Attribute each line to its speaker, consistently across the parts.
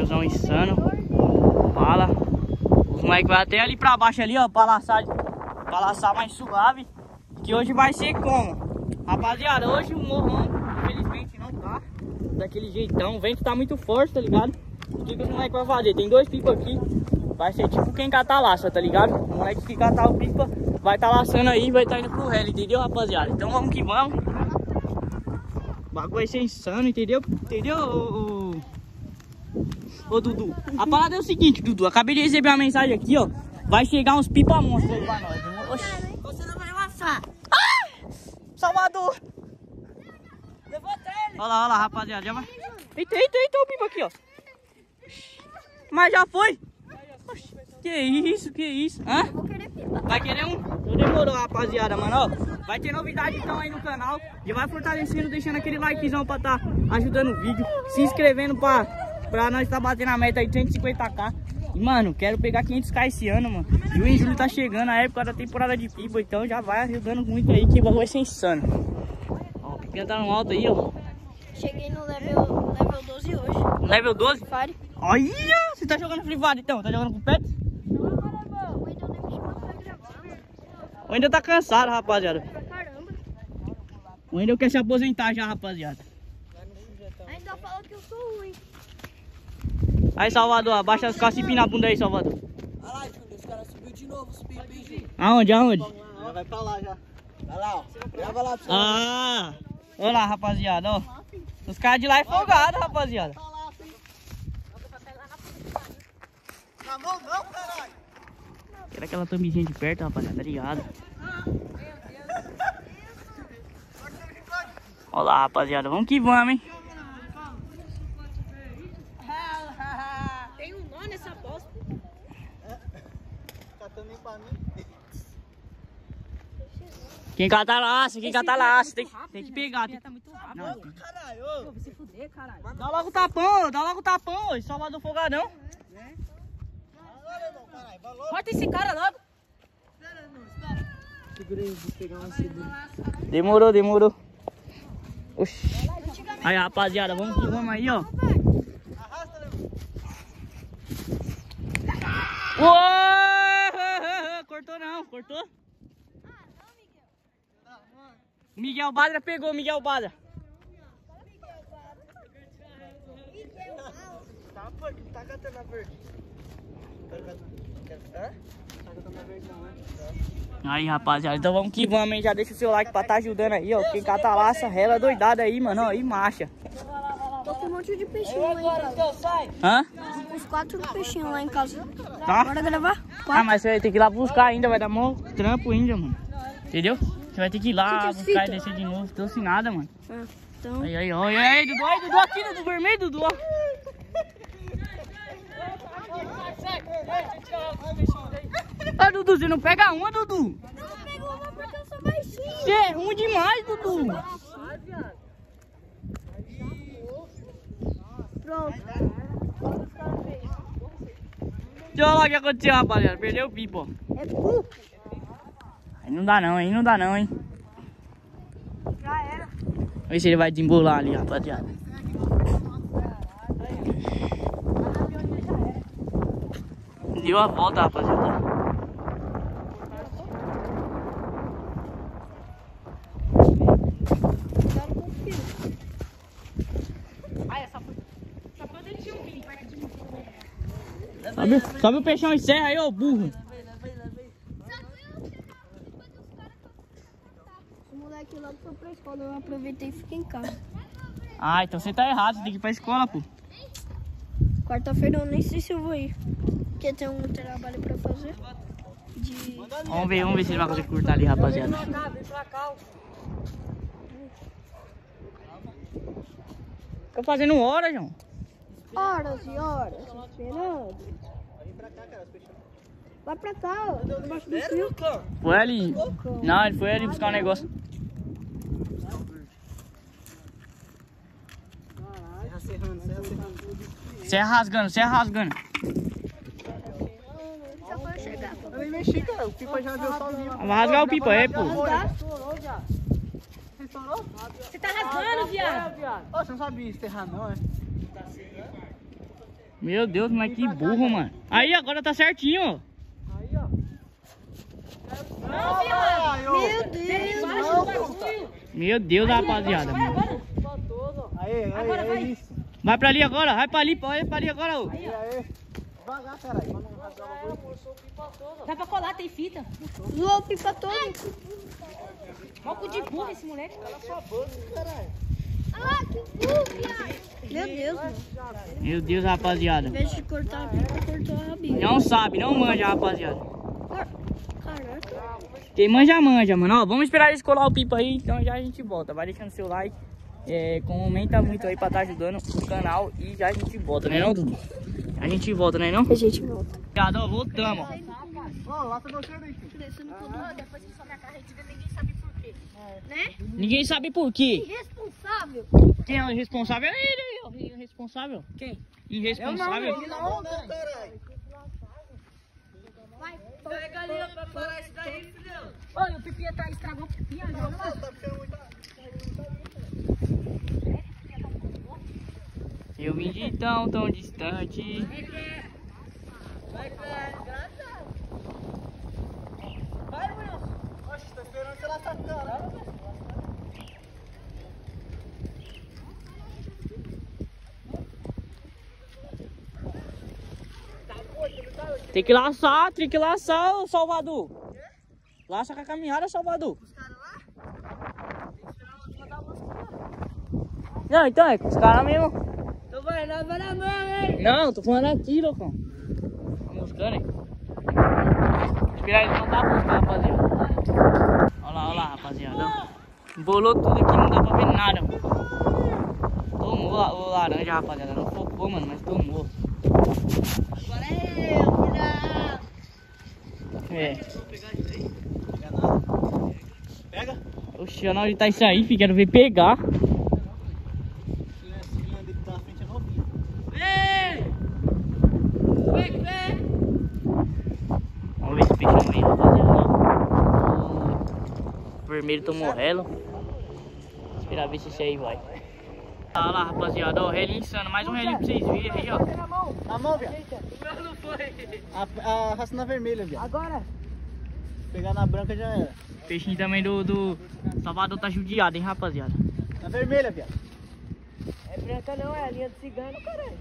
Speaker 1: friozão insano. Fala. Os moleques vai até ali pra baixo ali, ó, pra laçar mais suave. Que hoje vai ser como? Rapaziada, hoje o morrão, infelizmente, não tá daquele jeitão. O vento tá muito forte, tá ligado? O que os moleques vão fazer? Tem 2 pipas aqui. Vai ser tipo quem catar laça, tá ligado? O moleque que catar o pipa vai tá laçando aí, vai tá indo pro rally, entendeu, rapaziada? Então vamos que vamos. O bagulho vai ser insano, entendeu? Entendeu, ô Dudu? A parada é o seguinte, Dudu. Acabei de receber uma mensagem aqui, ó. Vai chegar uns pipa monstros aí pra nós. Oxi.
Speaker 2: Você não vai laçar.
Speaker 1: Ah! Salvador!
Speaker 2: Levanta ele.
Speaker 1: Olha lá, rapaziada. Já vai. Eita, o pipa aqui, ó. Mas já foi. Oxi. Que isso? Hã?
Speaker 2: Eu vou querer pipa.
Speaker 1: Vai querer um? Então demorou, rapaziada, mano, ó. Vai ter novidade então aí no canal. Já vai fortalecendo, deixando aquele likezão pra tá ajudando o vídeo. Se inscrevendo pra nós tá batendo a meta aí de 150k. E, mano, quero pegar 500k esse ano, mano. Junho e julho tá chegando, a época da temporada de pipa. Então já vai ajudando muito aí, que o bagulho vai ser insano. Ó, o pipinha tá no alto aí, ó.
Speaker 2: Cheguei no level 12 hoje.
Speaker 1: Level 12?
Speaker 2: Fire.
Speaker 1: Olha! Você tá jogando Free Fire então? Tá jogando com pets?
Speaker 2: Não, agora, o Wendel nem me chamou pra gravar, mano.
Speaker 1: O Wendel tá cansado, rapaziada.
Speaker 2: Pra caramba.
Speaker 1: O Wendel quer se aposentar já, rapaziada.
Speaker 2: Ainda fala que eu sou ruim.
Speaker 1: Aí, Salvador, abaixa as calcinhas na bunda aí, Salvador.
Speaker 3: Olha lá, Júnior, os caras subiu de novo, os pipi.
Speaker 1: Aonde?
Speaker 3: Já vai pra lá já. Vai lá, ó. Grava lá pra você.
Speaker 1: Ah! Olha lá, rapaziada, ó. Os caras de lá é folgado, rapaziada.
Speaker 3: Na mão não, caralho.
Speaker 1: Quero aquela thumbzinha de perto, rapaziada, tá ligado? Olha lá, rapaziada, vamos que vamos, hein?
Speaker 2: Tem um nó nessa bosta.
Speaker 3: Tá também pra mim.
Speaker 1: Quem catar laço, tem que pegar. Tem...
Speaker 2: Tá muito rápido.
Speaker 1: Não,
Speaker 3: Caralho.
Speaker 2: Vai se fuder, caralho.
Speaker 1: dá logo o tapão, hoje, Salvador folgadão.
Speaker 2: Corta esse cara logo.
Speaker 3: Segura aí, vou pegar uma segunda.
Speaker 1: Demorou. Oxi. Aí, rapaziada, vamos que vamos aí, ó. Uou! Cortou não, cortou? Miguel Badra pegou, Miguel Badra.
Speaker 3: Tá, pô, que tá catando a verde. Tá catando a verde não, né?
Speaker 1: Aí, rapaziada, então vamos que vamos, hein? Já deixa o seu like pra tá ajudando aí, ó. Quem cata laça, rela doidada aí, mano, ó. E marcha.
Speaker 2: Tô com um monte de peixinho lá em casa.
Speaker 3: Então sai.
Speaker 1: Hã?
Speaker 2: Tô com uns 4 peixinhos lá em casa.
Speaker 1: Tá?
Speaker 2: Bora gravar?
Speaker 1: Ah, mas você vai ter que ir lá buscar ainda, vai dar mó trampo ainda, mano. Entendeu? Você vai ter que ir lá
Speaker 2: Que
Speaker 1: buscar e
Speaker 2: fita?
Speaker 1: descer de novo. Trouxe nada, mano.
Speaker 2: Ah, então.
Speaker 1: Aí, olha aí, Dudu, aí, Dudu, aqui, Dudu, vermelho, Dudu, ó. Ô, Dudu, você não pega uma, Dudu?
Speaker 2: Não pego uma porque eu sou baixinho.
Speaker 1: Você é ruim demais, Dudu.
Speaker 2: Pronto.
Speaker 1: Deixa eu olhar o que aconteceu, rapaziada. Perdeu o pipo, ó.
Speaker 2: É pu.
Speaker 1: Aí não dá não, hein.
Speaker 2: Já era.
Speaker 1: Vamos ver se ele vai desembolar ali, rapaziada. Deu a volta, rapaziada. Sobe o peixão e serra aí, ô burro.
Speaker 2: O moleque logo foi pra escola, eu aproveitei e fiquei em casa.
Speaker 1: Ah, então você tá errado, você tem que ir pra escola, pô.
Speaker 2: Quarta-feira eu nem sei se eu vou ir. Porque tem um trabalho pra fazer.
Speaker 1: Vamos ver se ele vai conseguir curtar ali, rapaziada.
Speaker 3: Vem pra cá.
Speaker 1: Tô fazendo hora, João.
Speaker 2: Horas e horas esperando. Vai pra cá, ó. Debaixo do fio.
Speaker 1: Foi ali. Não, ele foi ali buscar um negócio. Serra rasgando.
Speaker 2: Só pra eu chegar.
Speaker 3: Eu nem mexi, cara. O pipa já deu sozinho.
Speaker 1: Vai rasgar o pipa aí, pô.
Speaker 2: Você tá rasgando, viado.
Speaker 3: Ô, você não sabia enterrar não, é?
Speaker 1: Meu Deus, mas que burro, mano. Aí, agora tá certinho, ó.
Speaker 3: Aí, ó.
Speaker 2: Meu Deus.
Speaker 1: Meu Deus, rapaziada.
Speaker 3: Aí,
Speaker 4: Agora vai.
Speaker 3: isso.
Speaker 1: Vai pra ali agora, vai pra ali agora, ô.
Speaker 3: Aí. Devagar, caralho. Pra não rasgar o bagulho.
Speaker 4: Dá pra colar, tem fita.
Speaker 2: Zoou o pipa todo.
Speaker 4: Olha o cu de burro esse moleque.
Speaker 2: Ah, que burro, viado. Meu Deus, mano.
Speaker 1: Meu Deus, rapaziada.
Speaker 2: Em vez de cortar a pipa, cortou a rabinha.
Speaker 1: Não sabe, não manja, rapaziada.
Speaker 2: Caraca.
Speaker 1: Quem manja, manja, mano. Ó, vamos esperar eles colar o pipa aí, então já a gente volta. Vai deixando seu like, comenta muito aí pra estar ajudando o canal e já a gente volta, né não, Dudu? A gente volta, né não?
Speaker 2: A gente volta.
Speaker 1: Obrigado, ó, voltamos.
Speaker 3: Ó, lá tá você aí, filho.
Speaker 2: Descendo tudo.
Speaker 4: Depois que some a carretilha, ninguém sabe por quê.
Speaker 2: Né?
Speaker 1: Ninguém sabe por quê.
Speaker 2: Irresponsável.
Speaker 1: Quem é o responsável? É ele, ó. Irresponsável. Quem? Irresponsável.
Speaker 3: Não, caralho.
Speaker 2: Vai.
Speaker 1: Pega ali, ó, pra parar isso daí, filhão.
Speaker 4: Olha, o Pipinha tá estragou o Pipinha.
Speaker 3: Não, tá puxando muita...
Speaker 1: Eu vim de tão distante.
Speaker 3: Vai, Wilson. Oxe, tô esperando você lá sacar.
Speaker 1: Tem que laçar, ô Salvador. Laça com a caminhada, Salvador. Não, então é com os caras mesmo.
Speaker 4: Tô vai na mão, hein?
Speaker 1: Não, tô falando aqui, loucão. Tá buscando, hein? Esperar eles não tá buscando, rapaziada. Olha lá, rapaziada. Embolou tudo aqui, não dá pra ver nada. Tomou o laranja, rapaziada. Não focou, mano, mas tomou.
Speaker 4: Agora é eu, cuidado.
Speaker 1: É.
Speaker 3: Pega nada. Pega.
Speaker 1: Oxi, na hora de tá isso aí, filho, quero ver pegar.
Speaker 3: Esse grande que tá na frente é novinho.
Speaker 1: Vamos ver se peixe vem, rapaziada. O vermelho tomou relo. Esperar ver se esse aí vai. Olha lá, rapaziada, ó, relinho insano. Mais um relinho pra vocês verem aí, ó.
Speaker 3: Na mão, viado.
Speaker 1: Não foi.
Speaker 3: A raça na vermelha, viado.
Speaker 4: Agora.
Speaker 3: Pegar na branca já era.
Speaker 1: Peixinho também do Salvador tá judiado, hein, rapaziada.
Speaker 3: Na vermelha, viado.
Speaker 4: É branca não, é a linha do cigano, caralho.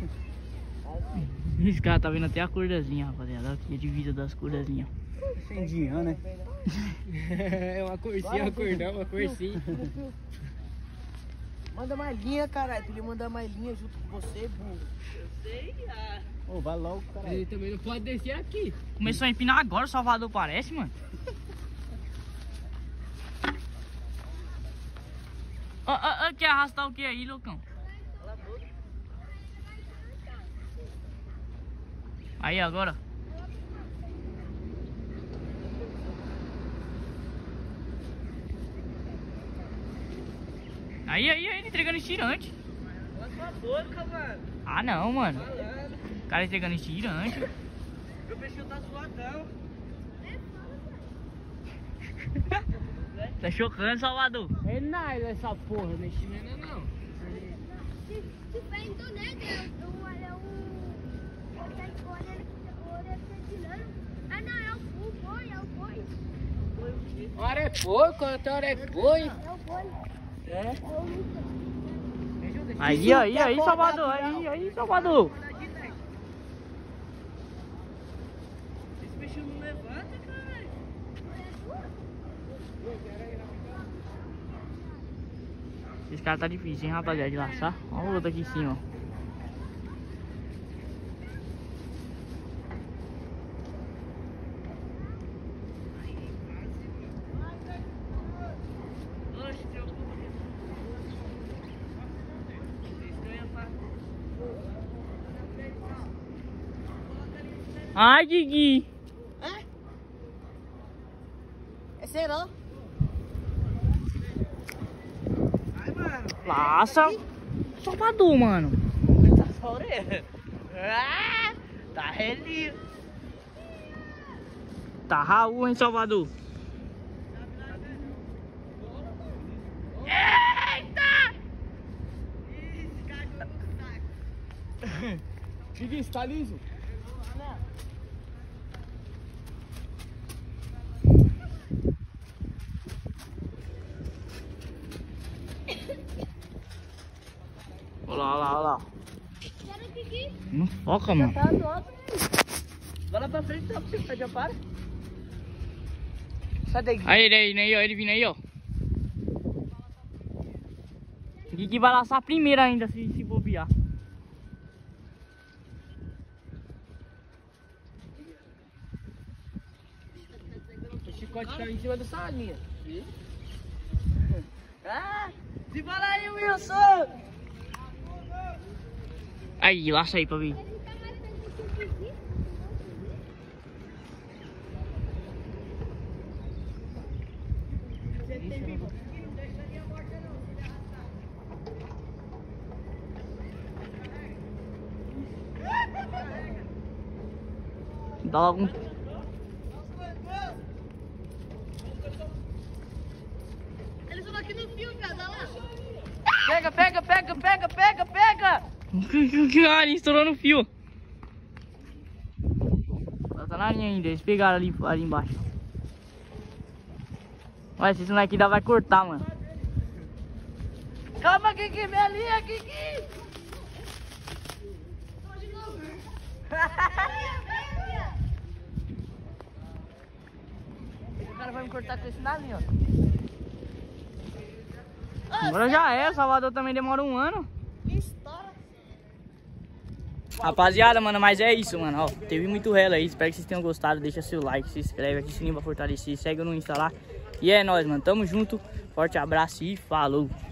Speaker 1: Esse cara tá vendo até a cordazinha, rapaziada. Olha aqui a divisa das cordazinhas.
Speaker 3: Entendi, né?
Speaker 1: É uma corzinha, uma corzinha.
Speaker 4: Manda mais linha, caralho. Ele manda mais linha junto com você, burro.
Speaker 3: Ô, vai logo, caralho.
Speaker 4: Ele também não pode descer aqui.
Speaker 1: Começou a empinar agora, o Salvador parece, mano. Ó, quer arrastar o que aí, loucão? Aí, agora. Aí, ele entregando estirante. Ah, não, mano. O cara entregando estirante.
Speaker 3: Meu peixinho tá zoadão.
Speaker 1: Tá chocando, Salvador.
Speaker 4: É nada essa porra, não é chilena não.
Speaker 2: Se faz Indonésia, Ah, não, é o boi, é o boi.
Speaker 4: Hora é boi, quanto hora é boi?
Speaker 2: É o boi.
Speaker 4: É?
Speaker 1: Aí, Salvador. Aí, Salvador.
Speaker 3: Esse peixinho não levanta, caralho.
Speaker 1: Esse cara tá difícil, hein, rapaziada, de laçar. Olha o outro aqui em cima, ó. Ai, Gui.
Speaker 4: É serão?
Speaker 1: Laça. Salvador, mano.
Speaker 3: Tá só a orelha.
Speaker 1: Ah, tá relinho. Tá Raul, hein, Salvador. Eita!
Speaker 3: Gui, tá liso?
Speaker 1: Olha lá. Não foca, mano.
Speaker 4: Tá do alto. Vai lá pra frente, então, pra você já para. Sai daí.
Speaker 1: Aí ele vindo aí, ó. O Gui vai laçar primeiro ainda, se bobear.
Speaker 4: O chicote tá em cima dessa linha. Ah, se fala aí, Wilson.
Speaker 1: Aí, laça aí pra ver. Dá logo um...
Speaker 2: Eles estão aqui no fio, cara, dá lá.
Speaker 4: Pega!
Speaker 1: Ele estourou no fio. Tá na linha ainda, eles pegaram ali embaixo. Olha, esse moleque ainda vai cortar, mano.
Speaker 4: Calma, Kiki, minha linha, Kiki. O cara vai me cortar com esse na linha, ó.
Speaker 1: Agora já é, Salvador também demora um ano.
Speaker 2: Estoura.
Speaker 1: Rapaziada, mano, mas é isso, mano, ó, teve muito relo aí, espero que vocês tenham gostado, deixa seu like, se inscreve, aqui o sininho pra fortalecer, segue no Insta lá, e é nóis, mano, tamo junto, forte abraço e falou!